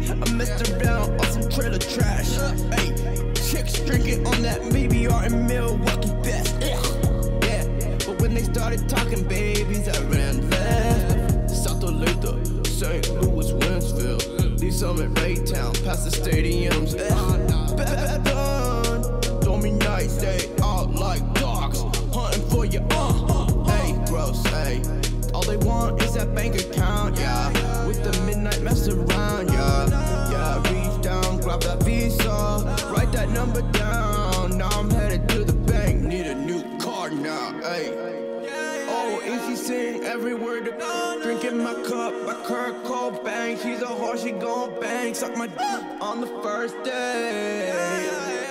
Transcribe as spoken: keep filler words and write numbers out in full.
I messed around on some trailer trash. Hey, chicks drinking on that maybe R in Milwaukee best. Yeah, but when they started talking babies, I ran left. South Olathe, Saint Louis, Wentzville, Lee Summit, Raytown, past the stadiums. Bad done, stormy nights, they out like dogs, hunting for you. Uh, hey, gross, hey. All they want is that bank account, yeah. With the midnight mess around, yeah. Yeah, reach down, grab that Visa, write that number down. Now I'm headed to the bank, need a new car now, hey. Oh, easy sing every word to drinking my cup by Kurt Cobain. She's a whore, she gon' bang. Suck my dick on the first day.